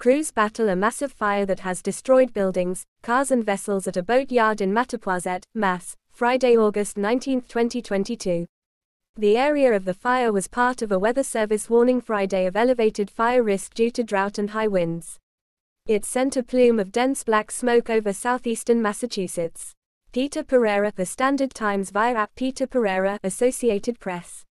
Crews battle a massive fire that has destroyed buildings, cars and vessels at a boatyard in Mattapoisett, Mass., Friday, August 19, 2022. The area of the fire was part of a Weather Service warning Friday of elevated fire risk due to drought and high winds. It sent a plume of dense black smoke over southeastern Massachusetts. Peter Pereira, The Standard Times via Peter Pereira, Associated Press.